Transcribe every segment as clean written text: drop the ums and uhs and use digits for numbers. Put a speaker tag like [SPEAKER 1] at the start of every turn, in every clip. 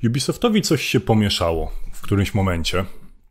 [SPEAKER 1] Ubisoftowi coś się pomieszało w którymś momencie.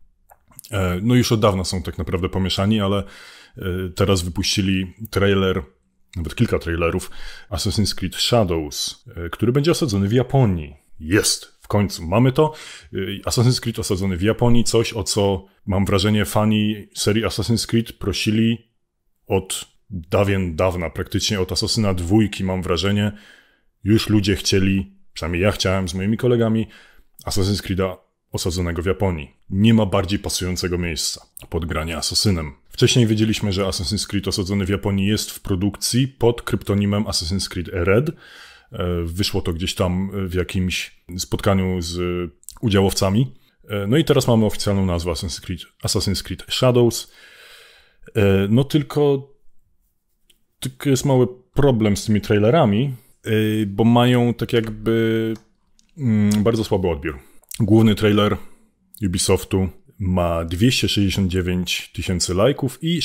[SPEAKER 1] No już od dawna są tak naprawdę pomieszani, ale teraz wypuścili trailer, nawet kilka trailerów Assassin's Creed Shadows, który będzie osadzony w Japonii. Jest! W końcu mamy to. Assassin's Creed osadzony w Japonii, coś o co mam wrażenie fani serii Assassin's Creed prosili od dawien dawna, praktycznie od Assassina 2 mam wrażenie. Już ludzie chcieli, przynajmniej ja chciałem z moimi kolegami, Assassin's Creed'a osadzonego w Japonii. Nie ma bardziej pasującego miejsca pod granie Assassinem. Wcześniej wiedzieliśmy, że Assassin's Creed osadzony w Japonii jest w produkcji pod kryptonimem Assassin's Creed Red. Wyszło to gdzieś tam w jakimś spotkaniu z udziałowcami. No i teraz mamy oficjalną nazwę Assassin's Creed Shadows. No tylko jest mały problem z tymi trailerami, bo mają tak jakby bardzo słaby odbiór. Główny trailer Ubisoftu ma 269 000 lajków i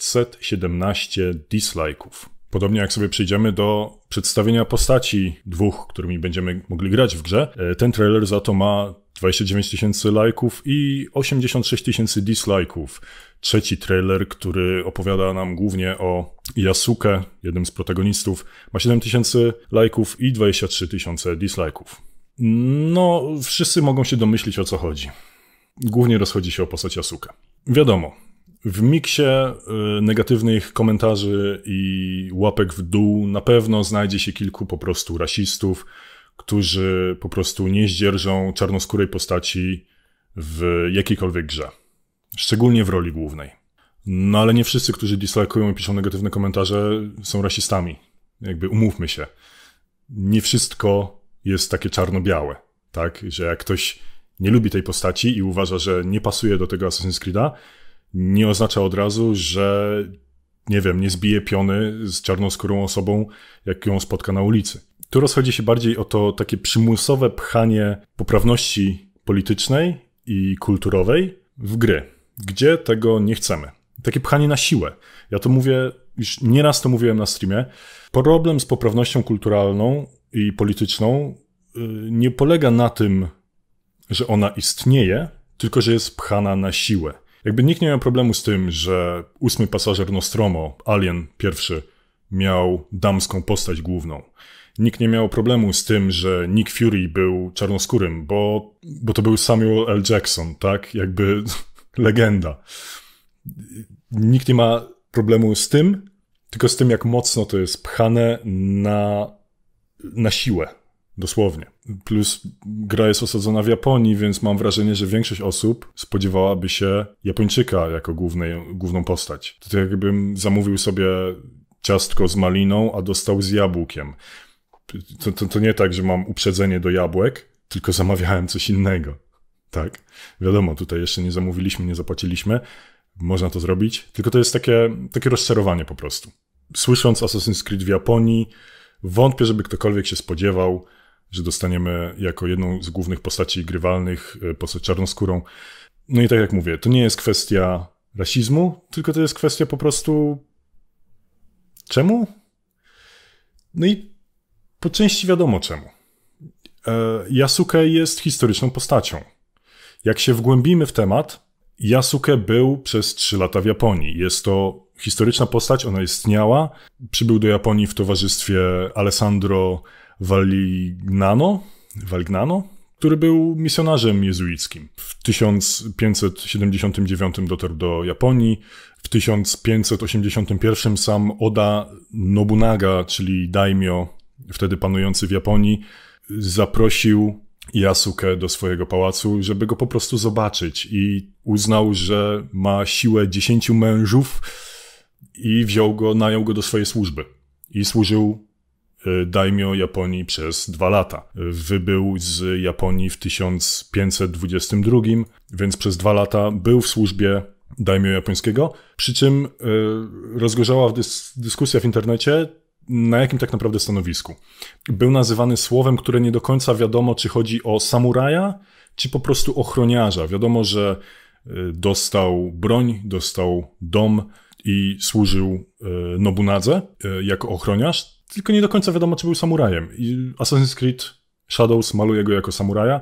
[SPEAKER 1] 617 dislike'ów. Podobnie jak sobie przejdziemy do przedstawienia postaci dwóch, którymi będziemy mogli grać w grze, ten trailer za to ma 29 000 lajków i 86 000 dislike'ów. Trzeci trailer, który opowiada nam głównie o Yasuke, jednym z protagonistów, ma 7 000 lajków i 23 000 dislike'ów. No, wszyscy mogą się domyślić, o co chodzi. Głównie rozchodzi się o postać Yasuke. Wiadomo, w miksie negatywnych komentarzy i łapek w dół na pewno znajdzie się kilku po prostu rasistów, którzy po prostu nie zdzierżą czarnoskórej postaci w jakiejkolwiek grze. Szczególnie w roli głównej. No ale nie wszyscy, którzy dislikują i piszą negatywne komentarze, są rasistami. Jakby umówmy się. Nie wszystko jest takie czarno-białe, tak? Że jak ktoś nie lubi tej postaci i uważa, że nie pasuje do tego Assassin's Creed'a, nie oznacza od razu, że nie wiem, nie zbije piony z czarnoskórą osobą, jak ją spotka na ulicy. Tu rozchodzi się bardziej o to takie przymusowe pchanie poprawności politycznej i kulturowej w gry, gdzie tego nie chcemy. Takie pchanie na siłę. Ja to mówię, już nieraz to mówiłem na streamie. Problem z poprawnością kulturalną i polityczną nie polega na tym, że ona istnieje, tylko że jest pchana na siłę. Jakby nikt nie miał problemu z tym, że 8. pasażer Nostromo, Alien pierwszy, miał damską postać główną. Nikt nie miał problemu z tym, że Nick Fury był czarnoskórym, bo to był Samuel L. Jackson, tak? Jakby legenda. Nikt nie ma problemu z tym, tylko z tym, jak mocno to jest pchane na siłę. Dosłownie. Plus gra jest osadzona w Japonii, więc mam wrażenie, że większość osób spodziewałaby się Japończyka jako główną postać. To jakbym zamówił sobie ciastko z maliną, a dostał z jabłkiem. To nie tak, że mam uprzedzenie do jabłek, tylko zamawiałem coś innego. Tak? Wiadomo, tutaj jeszcze nie zamówiliśmy, nie zapłaciliśmy. Można to zrobić. Tylko to jest takie rozczarowanie po prostu. Słysząc Assassin's Creed w Japonii, wątpię, żeby ktokolwiek się spodziewał, że dostaniemy jako jedną z głównych postaci grywalnych postać czarnoskórą. No i tak jak mówię, to nie jest kwestia rasizmu, tylko to jest kwestia po prostu... Czemu? No i po części wiadomo czemu. Yasuke jest historyczną postacią. Jak się wgłębimy w temat, Yasuke był przez 3 lata w Japonii. Jest to historyczna postać, ona istniała. Przybył do Japonii w towarzystwie Alessandro Valignano, który był misjonarzem jezuickim. W 1579 dotarł do Japonii. W 1581 sam Oda Nobunaga, czyli daimyo, wtedy panujący w Japonii, zaprosił Yasuke do swojego pałacu, żeby go po prostu zobaczyć i uznał, że ma siłę 10 mężów i najął go do swojej służby. I służył daimyo Japonii przez 2 lata. Wybył z Japonii w 1522, więc przez 2 lata był w służbie daimyo japońskiego, przy czym rozgorzała dyskusja w internecie, na jakim tak naprawdę stanowisku. Był nazywany słowem, które nie do końca wiadomo, czy chodzi o samuraja, czy po prostu ochroniarza. Wiadomo, że dostał broń, dostał dom i służył Nobunadze jako ochroniarz, tylko nie do końca wiadomo, czy był samurajem. I Assassin's Creed Shadows, maluje go jako samuraja.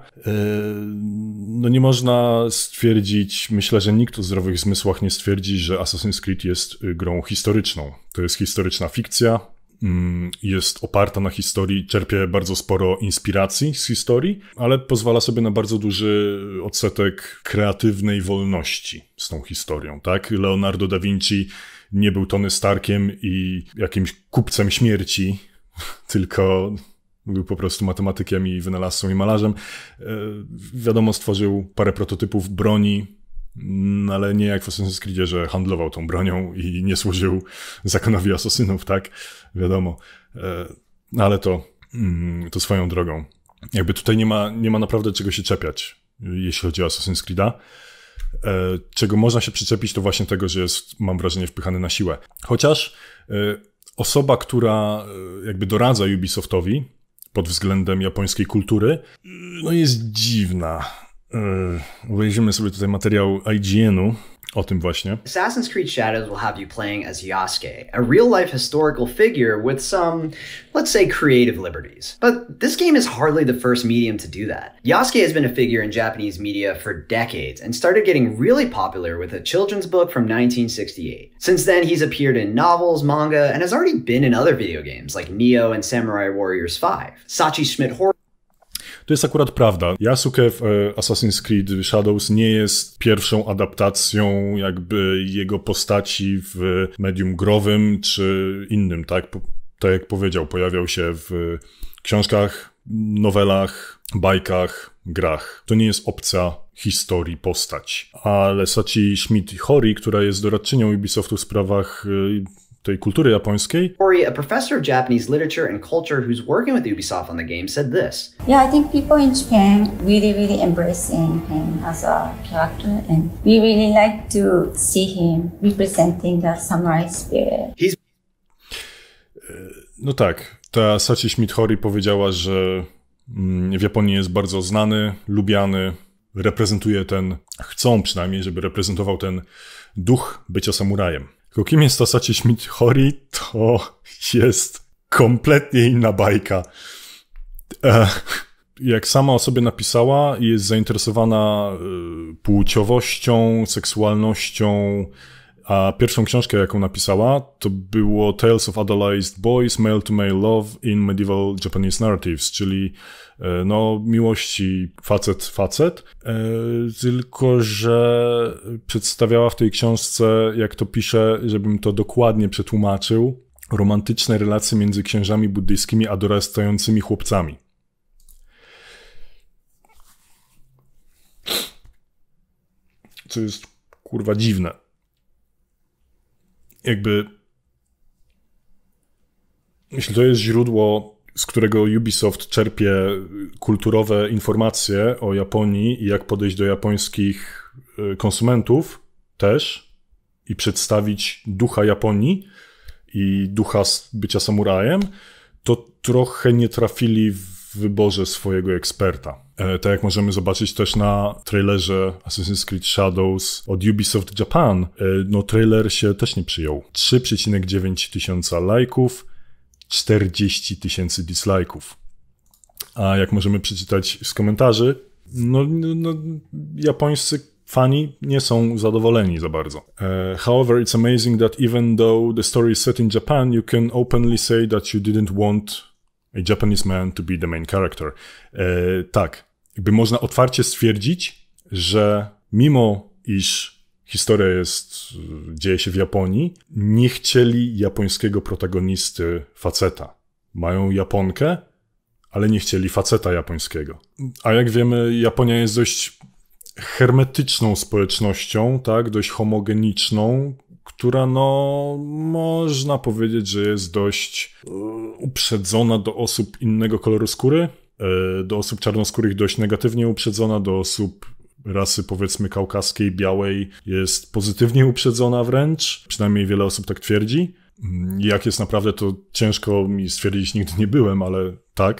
[SPEAKER 1] No nie można stwierdzić, myślę, że nikt o zdrowych zmysłach nie stwierdzi, że Assassin's Creed jest grą historyczną. To jest historyczna fikcja, jest oparta na historii, czerpie bardzo sporo inspiracji z historii, ale pozwala sobie na bardzo duży odsetek kreatywnej wolności z tą historią, tak? Leonardo da Vinci nie był Tony Starkiem i jakimś kupcem śmierci, tylko był po prostu matematykiem i wynalazcą i malarzem. Wiadomo, stworzył parę prototypów broni, ale nie jak w Assassin's Creedzie, że handlował tą bronią i nie służył zakonowi asasynów, tak? Wiadomo. Ale to swoją drogą. Jakby tutaj nie ma naprawdę czego się czepiać, jeśli chodzi o Assassin's Creeda. Czego można się przyczepić, to właśnie tego, że jest, mam wrażenie, wpychany na siłę. Chociaż osoba, która jakby doradza Ubisoftowi pod względem japońskiej kultury, no jest dziwna. Obejrzymy sobie tutaj materiał IGN-u o tym właśnie.
[SPEAKER 2] Assassin's Creed Shadows will have you playing as Yasuke, a real-life historical figure with some, let's say, creative liberties. But this game is hardly the first medium to do that. Yasuke has been a figure in Japanese media for decades and started getting really popular with a children's book from 1968. Since then, he's appeared in novels, manga, and has already been in other video games like Nioh and Samurai Warriors 5. Sachi Schmidt-Horowitz.
[SPEAKER 1] To jest akurat prawda. Yasuke w Assassin's Creed Shadows nie jest pierwszą adaptacją jakby jego postaci w medium growym czy innym, tak? Tak jak powiedział, pojawiał się w książkach, nowelach, bajkach, grach. To nie jest obca historii postać. Ale Sachi Schmidt-Hori, która jest doradczynią Ubisoftu w sprawach tej kultury japońskiej.
[SPEAKER 2] A professor of Japanese literature and culture who's working with Ubisoft on the game said this.
[SPEAKER 3] Yeah, I think people in Japan really embracing him as a character, and we really like to see him representing the samurai spirit.
[SPEAKER 1] No tak, ta Sachi Schmidt-Hori powiedziała, że w Japonii jest bardzo znany, lubiany, reprezentuje chcą przynajmniej, żeby reprezentował ten duch bycia samurajem. Tylko kim jest ta Sachi Schmidt-Hori, to jest kompletnie inna bajka. Jak sama o sobie napisała, jest zainteresowana płciowością, seksualnością, a pierwszą książkę, jaką napisała, to było Tales of Idolized Boys, Male-to-Male Love in Medieval Japanese Narratives, czyli no, miłości facet, tylko że przedstawiała w tej książce, jak to pisze, żebym to dokładnie przetłumaczył, romantyczne relacje między księżami buddyjskimi a dorastającymi chłopcami. Co jest, kurwa, dziwne. Jakby, jeśli to jest źródło, z którego Ubisoft czerpie kulturowe informacje o Japonii i jak podejść do japońskich konsumentów też i przedstawić ducha Japonii i ducha bycia samurajem, to trochę nie trafili w wyborze swojego eksperta. Tak jak możemy zobaczyć też na trailerze Assassin's Creed Shadows od Ubisoft Japan, no trailer się też nie przyjął. 3,9 tysiąca lajków, 40 tysięcy dislajków. A jak możemy przeczytać z komentarzy, no japońscy fani nie są zadowoleni za bardzo. However, it's amazing that even though the story is set in Japan, you can openly say that you didn't want a Japanese man to be the main character. Tak, jakby można otwarcie stwierdzić, że mimo iż historia dzieje się w Japonii, nie chcieli japońskiego protagonisty faceta. Mają Japonkę, ale nie chcieli faceta japońskiego. A jak wiemy, Japonia jest dość hermetyczną społecznością, tak, dość homogeniczną, która no można powiedzieć, że jest dość uprzedzona do osób innego koloru skóry, do osób czarnoskórych dość negatywnie uprzedzona, do osób rasy powiedzmy kaukaskiej, białej jest pozytywnie uprzedzona wręcz, przynajmniej wiele osób tak twierdzi. Jak jest naprawdę, to ciężko mi stwierdzić, nigdy nie byłem, ale tak.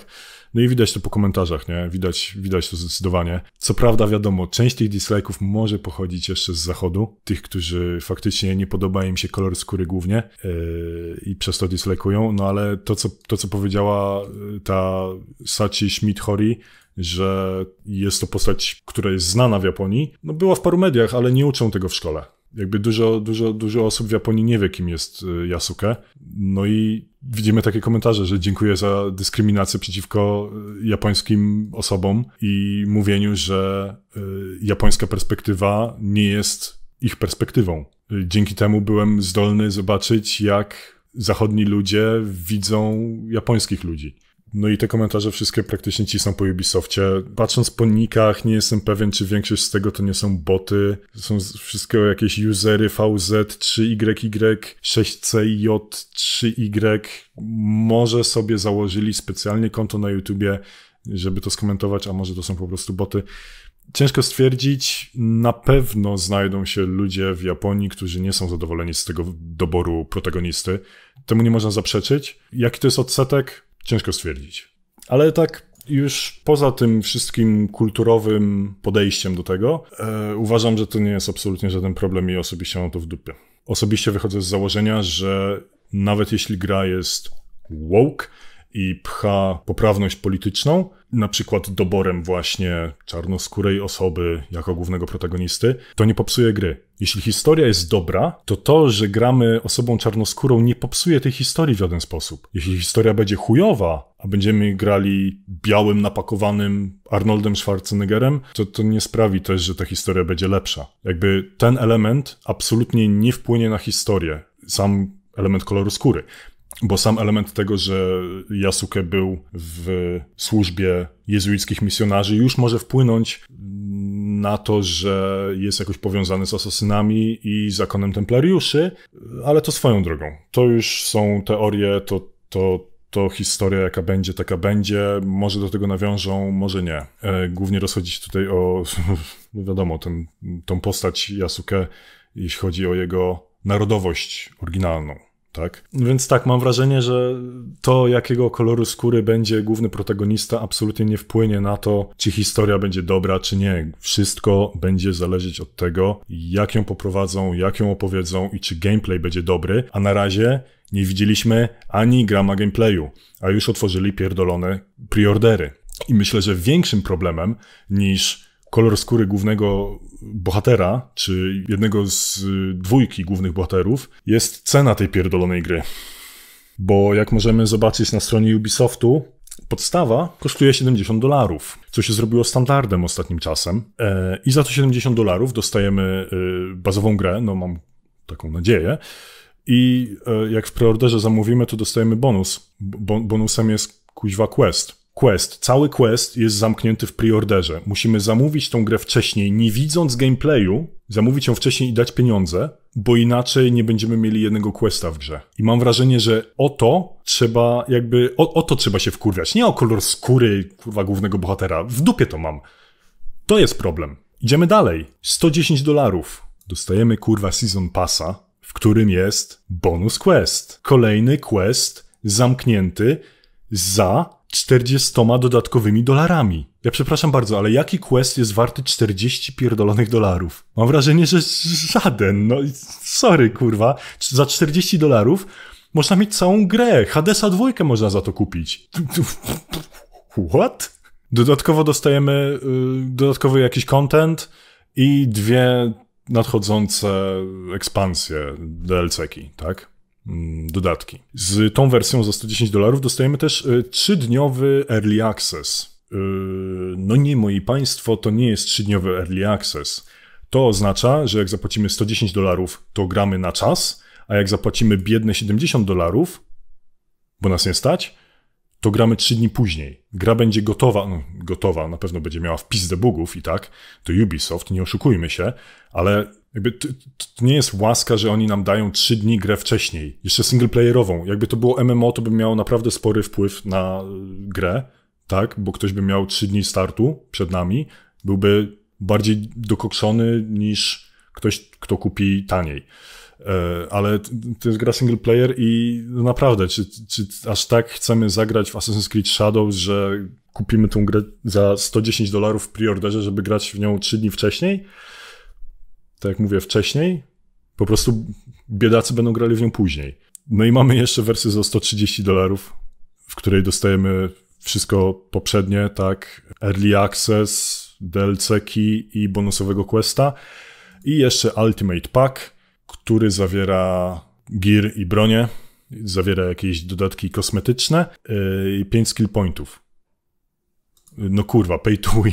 [SPEAKER 1] No i widać to po komentarzach, nie? Widać to zdecydowanie. Co prawda wiadomo, część tych dislike'ów może pochodzić jeszcze z zachodu, tych, którzy faktycznie nie podoba im się kolor skóry głównie i przez to dislike'ują, no ale to, co powiedziała ta Sachi Schmidt-Hori, że jest to postać, która jest znana w Japonii, no była w paru mediach, ale nie uczą tego w szkole. Jakby dużo osób w Japonii nie wie, kim jest Yasuke. No i widzimy takie komentarze, że dziękuję za dyskryminację przeciwko japońskim osobom i mówieniu, że japońska perspektywa nie jest ich perspektywą. Dzięki temu byłem zdolny zobaczyć, jak zachodni ludzie widzą japońskich ludzi. No i te komentarze wszystkie praktycznie cisną po Ubisoftie. Patrząc po nickach, nie jestem pewien, czy większość z tego to nie są boty. To są wszystko jakieś usery VZ3YY, 6CJ3Y. Może sobie założyli specjalnie konto na YouTubie, żeby to skomentować, a może to są po prostu boty. Ciężko stwierdzić, na pewno znajdą się ludzie w Japonii, którzy nie są zadowoleni z tego doboru protagonisty. Temu nie można zaprzeczyć. Jaki to jest odsetek? Ciężko stwierdzić. Ale tak już poza tym wszystkim kulturowym podejściem do tego, uważam, że to nie jest absolutnie żaden problem i osobiście mam to w dupie. Osobiście wychodzę z założenia, że nawet jeśli gra jest woke i pcha poprawność polityczną, na przykład doborem właśnie czarnoskórej osoby jako głównego protagonisty, to nie popsuje gry. Jeśli historia jest dobra, to, że gramy osobą czarnoskórą, nie popsuje tej historii w żaden sposób. Jeśli historia będzie chujowa, a będziemy grali białym, napakowanym Arnoldem Schwarzeneggerem, to nie sprawi też, że ta historia będzie lepsza. Jakby ten element absolutnie nie wpłynie na historię. Sam element koloru skóry. Bo sam element tego, że Yasuke był w służbie jezuickich misjonarzy, już może wpłynąć na to, że jest jakoś powiązany z asasynami i zakonem templariuszy, ale to swoją drogą. To już są teorie, to historia jaka będzie, taka będzie. Może do tego nawiążą, może nie. Głównie rozchodzi się tutaj o, wiadomo, tą postać Yasuke, jeśli chodzi o jego narodowość oryginalną. Tak? Więc tak, mam wrażenie, że to, jakiego koloru skóry będzie główny protagonista, absolutnie nie wpłynie na to, czy historia będzie dobra, czy nie. Wszystko będzie zależeć od tego, jak ją poprowadzą, jak ją opowiedzą i czy gameplay będzie dobry, a na razie nie widzieliśmy ani grama gameplayu, a już otworzyli pierdolone preordery. I myślę, że większym problemem niż kolor skóry głównego bohatera, czy jednego z dwójki głównych bohaterów, jest cena tej pierdolonej gry. Bo jak możemy zobaczyć na stronie Ubisoftu, podstawa kosztuje $70, co się zrobiło standardem ostatnim czasem. I za to $70 dostajemy bazową grę, no mam taką nadzieję. I jak w preorderze zamówimy, to dostajemy bonus. Bonusem jest kuźwa quest. Cały quest jest zamknięty w preorderze. Musimy zamówić tą grę wcześniej, nie widząc gameplayu, zamówić ją wcześniej i dać pieniądze, bo inaczej nie będziemy mieli jednego questa w grze. I mam wrażenie, że o to trzeba się wkurwiać. Nie o kolor skóry, kurwa, głównego bohatera. W dupie to mam. To jest problem. Idziemy dalej. $110. Dostajemy, kurwa, Season Passa, w którym jest bonus quest. Kolejny quest zamknięty za 40 dodatkowymi dolarami. Ja przepraszam bardzo, ale jaki quest jest warty 40 pierdolonych dolarów? Mam wrażenie, że żaden. No sorry, kurwa. Za $40 można mieć całą grę. Hadesa 2 można za to kupić. What? Dodatkowo dostajemy dodatkowy jakiś content i 2 nadchodzące ekspansje, DLC-ki, tak? Dodatki. Z tą wersją za $110 dostajemy też 3-dniowy Early Access. No nie, moi państwo, to nie jest 3-dniowy Early Access. To oznacza, że jak zapłacimy $110, to gramy na czas, a jak zapłacimy biedne $70, bo nas nie stać, to gramy 3 dni później. Gra będzie gotowa, na pewno będzie miała wpis debugów i tak, to Ubisoft, nie oszukujmy się, ale jakby to nie jest łaska, że oni nam dają 3 dni grę wcześniej, jeszcze singleplayerową. Jakby to było MMO, to by miało naprawdę spory wpływ na grę, tak, bo ktoś by miał 3 dni startu przed nami, byłby bardziej dokokszony niż ktoś, kto kupi taniej. Ale to jest gra single player i naprawdę, czy aż tak chcemy zagrać w Assassin's Creed Shadows, że kupimy tą grę za $110 w preorderze, żeby grać w nią 3 dni wcześniej? Tak jak mówię, wcześniej. Po prostu biedacy będą grali w nią później. No i mamy jeszcze wersję za $130, w której dostajemy wszystko poprzednie, tak? Early Access, DLC-ki i bonusowego questa. I jeszcze Ultimate Pack, który zawiera gear i bronię. Zawiera jakieś dodatki kosmetyczne i 5 skill pointów. No kurwa, pay to win.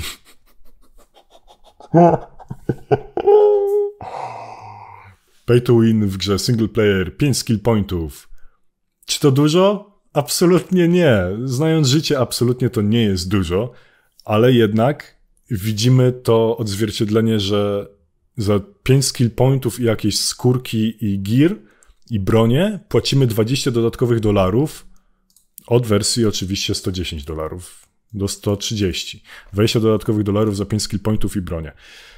[SPEAKER 1] Pay to win w grze single player, 5 skill pointów. Czy to dużo? Absolutnie nie. Znając życie, absolutnie to nie jest dużo, ale jednak widzimy to odzwierciedlenie, że za 5 skill pointów i jakieś skórki i gear i bronię płacimy 20 dodatkowych dolarów od wersji oczywiście $110 do 130. 20 dodatkowych dolarów za 5 skill pointów i bronię.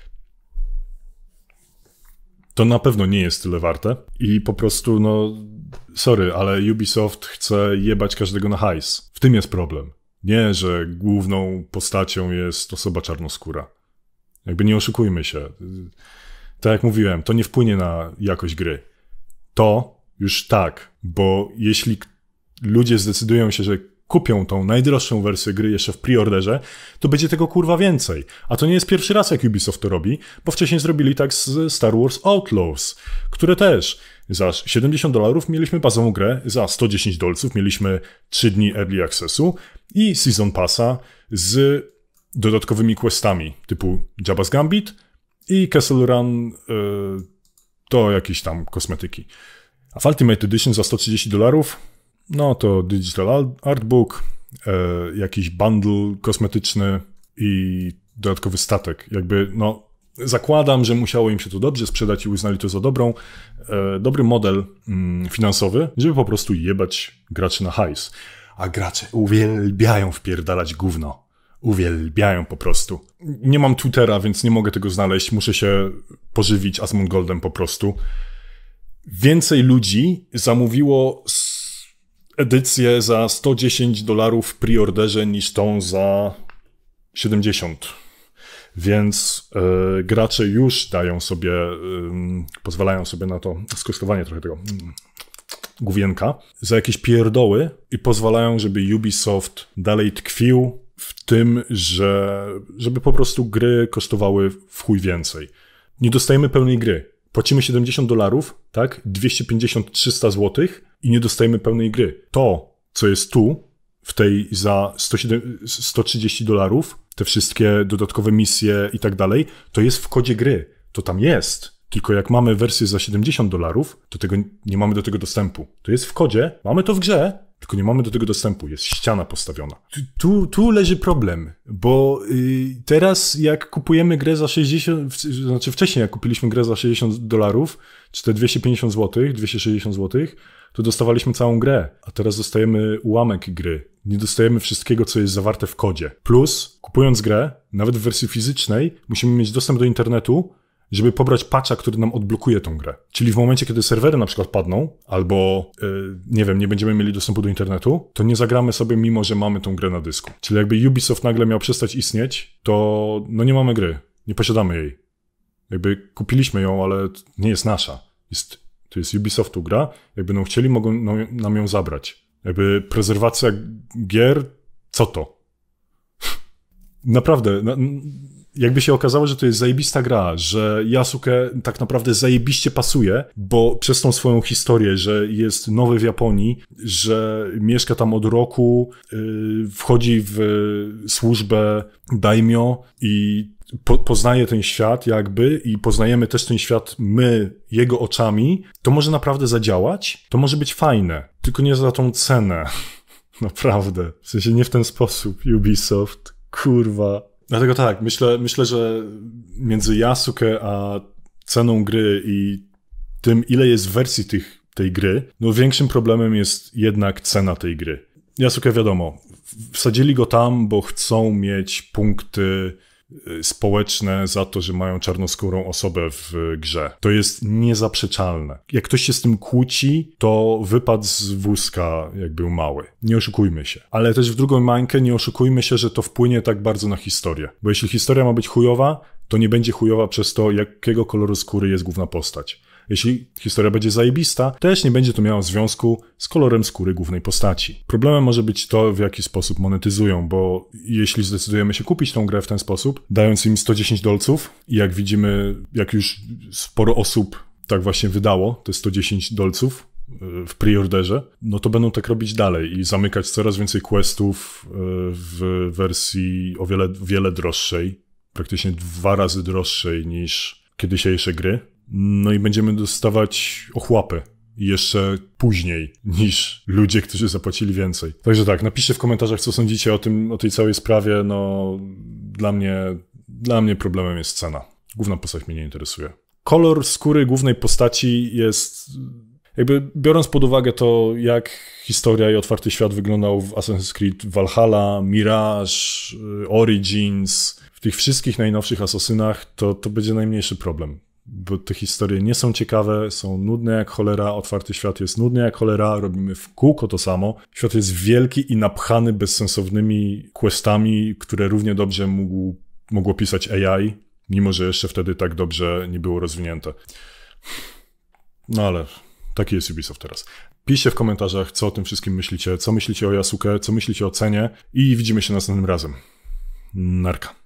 [SPEAKER 1] To na pewno nie jest tyle warte i po prostu, no sorry, ale Ubisoft chce jebać każdego na hajs. W tym jest problem. Nie, że główną postacią jest osoba czarnoskóra. Jakby nie oszukujmy się. Tak jak mówiłem, to nie wpłynie na jakość gry. To już tak, bo jeśli ludzie zdecydują się, że kupią tą najdroższą wersję gry jeszcze w preorderze, to będzie tego kurwa więcej. A to nie jest pierwszy raz, jak Ubisoft to robi, bo wcześniej zrobili tak z Star Wars Outlaws, które też za $70 mieliśmy bazową grę, za $110 mieliśmy 3 dni Early Accessu i Season Passa z dodatkowymi questami typu Jabba's Gambit i Castle Run to jakieś tam kosmetyki. A w Ultimate Edition za $130 no to Digital Artbook, jakiś bundle kosmetyczny i dodatkowy statek. Jakby, no, zakładam, że musiało im się to dobrze sprzedać i uznali to za dobry model finansowy, żeby po prostu jebać graczy na hajs. A gracze uwielbiają wpierdalać gówno. Uwielbiają po prostu. Nie mam Twittera, więc nie mogę tego znaleźć. Muszę się pożywić Asmongoldem po prostu. Więcej ludzi zamówiło edycję za $110 w preorderze niż tą za 70. Więc gracze już dają sobie, pozwalają sobie na to skosztowanie trochę tego główienka za jakieś pierdoły i pozwalają, żeby Ubisoft dalej tkwił w tym, żeby po prostu gry kosztowały w chuj więcej. Nie dostajemy pełnej gry. Płacimy $70, tak? 250-300 zł i nie dostajemy pełnej gry. To, co jest tu, w tej za $130, te wszystkie dodatkowe misje i tak dalej, to jest w kodzie gry. To tam jest. Tylko jak mamy wersję za $70, to nie mamy do tego dostępu. To jest w kodzie, mamy to w grze, tylko nie mamy do tego dostępu. Jest ściana postawiona. Tu leży problem, bo teraz jak kupujemy grę za 60, znaczy wcześniej jak kupiliśmy grę za $60, czy te 250 zł, 260 zł, to dostawaliśmy całą grę, a teraz dostajemy ułamek gry. Nie dostajemy wszystkiego, co jest zawarte w kodzie. Plus, kupując grę, nawet w wersji fizycznej, musimy mieć dostęp do internetu, żeby pobrać patcha, który nam odblokuje tą grę. Czyli w momencie, kiedy serwery na przykład padną, albo, nie wiem, nie będziemy mieli dostępu do internetu, to nie zagramy sobie, mimo że mamy tą grę na dysku. Czyli jakby Ubisoft nagle miał przestać istnieć, to no nie mamy gry, nie posiadamy jej. Jakby kupiliśmy ją, ale nie jest nasza. To jest Ubisoftu gra, jakby no chcieli, mogą nam ją zabrać. Jakby prezerwacja gier, co to? Naprawdę, jakby się okazało, że to jest zajebista gra, że Yasuke tak naprawdę zajebiście pasuje, bo przez tą swoją historię, że jest nowy w Japonii, że mieszka tam od roku, wchodzi w służbę daimyo i poznaje ten świat jakby i poznajemy też ten świat my, jego oczami, to może naprawdę zadziałać, to może być fajne, tylko nie za tą cenę. Naprawdę. W sensie nie w ten sposób. Ubisoft, kurwa. Dlatego tak, myślę, że między Yasuke a ceną gry i tym, ile jest wersji tej gry, no większym problemem jest jednak cena tej gry. Yasuke wiadomo, wsadzili go tam, bo chcą mieć punkty społeczne za to, że mają czarnoskórą osobę w grze. To jest niezaprzeczalne. Jak ktoś się z tym kłóci, to wypadł z wózka, jak był mały. Nie oszukujmy się. Ale też w drugą mańkę nie oszukujmy się, że to wpłynie tak bardzo na historię. Bo jeśli historia ma być chujowa, to nie będzie chujowa przez to, jakiego koloru skóry jest główna postać. Jeśli historia będzie zajebista, też nie będzie to miało związku z kolorem skóry głównej postaci. Problemem może być to, w jaki sposób monetyzują, bo jeśli zdecydujemy się kupić tą grę w ten sposób, dając im $110 i jak widzimy, jak już sporo osób tak właśnie wydało te $110 w preorderze, no to będą tak robić dalej i zamykać coraz więcej questów w wersji o wiele droższej, praktycznie 2 razy droższej niż kiedysiejsze gry. No i będziemy dostawać ochłapy jeszcze później niż ludzie, którzy zapłacili więcej. Także tak, napiszcie w komentarzach, co sądzicie o tej całej sprawie. No, dla mnie problemem jest cena. Główna postać mnie nie interesuje. Kolor skóry głównej postaci jest... Jakby biorąc pod uwagę to, jak historia i otwarty świat wyglądał w Assassin's Creed Valhalla, Mirage, Origins, w tych wszystkich najnowszych Asasynach, to będzie najmniejszy problem. Bo te historie nie są ciekawe, są nudne jak cholera, otwarty świat jest nudny jak cholera, robimy w kółko to samo. Świat jest wielki i napchany bezsensownymi questami, które równie dobrze mogło pisać AI, mimo że jeszcze wtedy tak dobrze nie było rozwinięte. No ale taki jest Ubisoft teraz. Piszcie w komentarzach, co o tym wszystkim myślicie, co myślicie o Yasuke, co myślicie o cenie i widzimy się następnym razem. Narka.